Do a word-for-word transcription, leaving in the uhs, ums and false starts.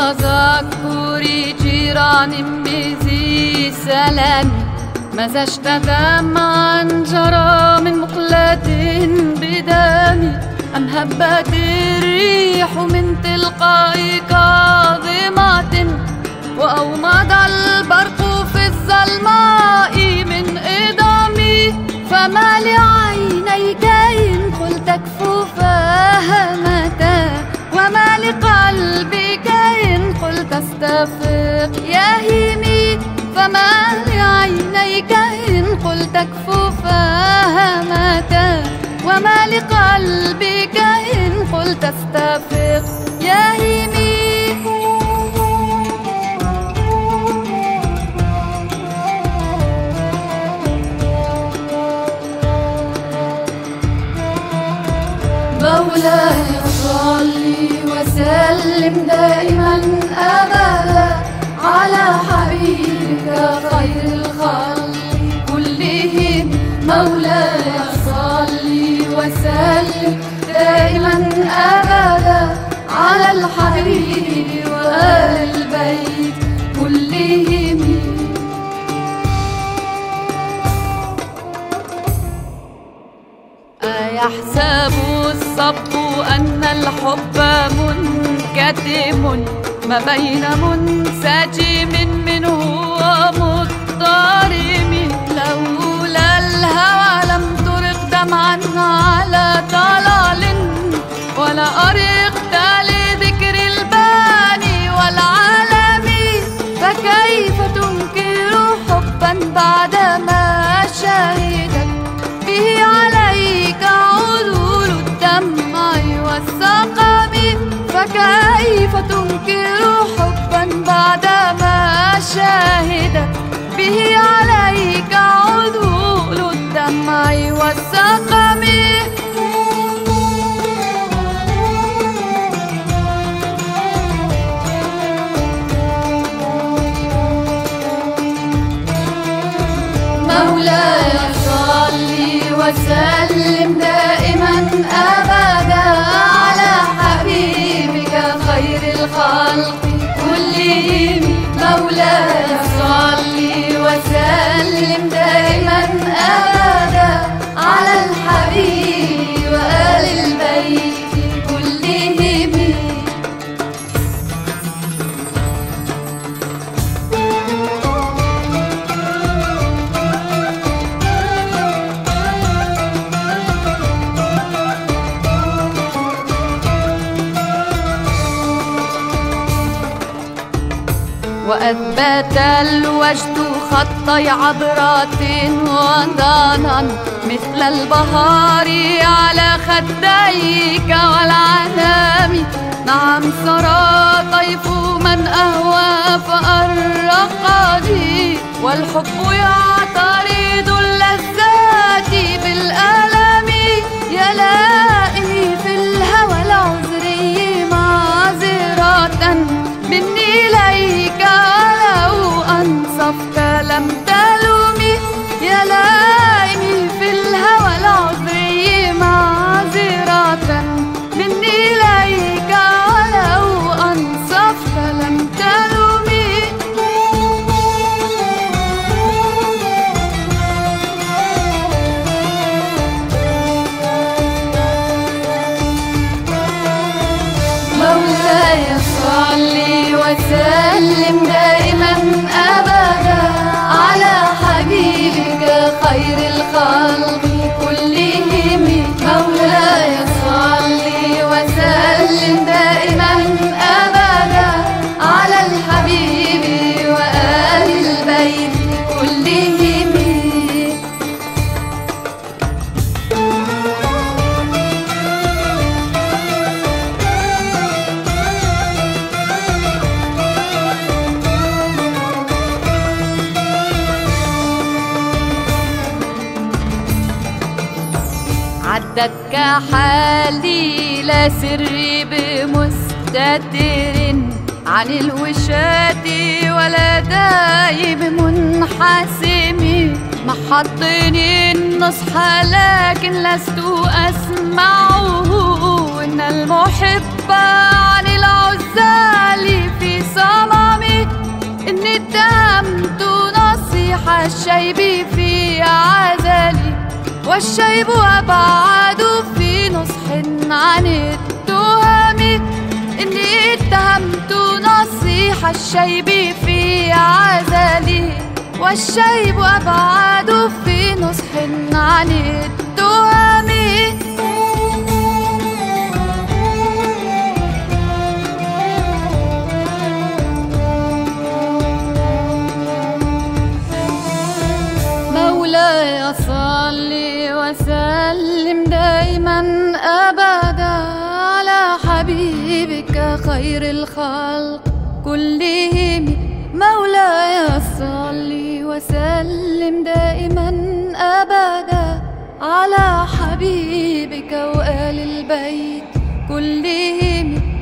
تذكر جيران بذي سلام، ماذا اشتدم عن جرى من مقلة بدمي، أم هبت الريح من تلقاء كاظمة، وأومض البرق في الظلماء من إضامي، فما لعينيك إن قلت كفوفها متى، وما لقلبك إن قلت استفق يهيمي، فما لعينيك إن قلت كفوفها متى، وما لقلبك إن قلت استفق يهيمي. مولاي صلي وسلم دائما أبدا على حبيبك خير الخلق كلهم، مولاي صلي وسلم دائما أبدا على الحبيب وآل البيت كلهم. أيحسب الصب أن الحب منكتم ما بين منسجم منه ومضطرم، لولا الهوى لم ترق دمعا على طلال، ولا أرقت لذكر الباني والعالم، فكيف تنكر حبا بعدما شهدت به عليك عذول الدمع والسقم، فكيف تنكر حبا بعدما شهدت به عليك عذول الدمع والسقم. مولاي صلي وسلم دائما أبدا على حبيبك خير الخلق كلهم، مولاي صلي وسلم دائما أبدا على الحبيب وآل البيت كلهم. وأثبت الوجد خطي عبرات وضانا مثل البهار على خديك والعنام، نعم سرى طيف من أهوى فأرقني، والحب يعترض اللذات بالألم، يا لائمي في الهوى العذري معذرة مني إليك، ولو أنصفت لم تلومي، يا لائمي في الهوى العذري معذرة مني إليك، ولو أنصفت لم تلومي. مولاي صلي وسلم دائما أبدا على حبيبك خير الخلق كلهم، مولاي صلي وسلم دائما أبدا على الحبيب وآل البيت كلهم. عدتك حالي لا سري بمستتر عن الوشاة ولا دايب منحسم، محضني النصح لكن لست أسمعه، إن المحب عن العزال في الشيب في عزلي، والشيب أبعد في نصح عن التهم. إني اتهمت نصيح الشيب في عزلي، والشيب أبعد في نصح عن التهم. مولاي صل وسلم دائما أبدا على حبيبك خير الخلق كلهم. مولاي صل وسلم دائما أبدا على حبيبك وآل البيت كلهم.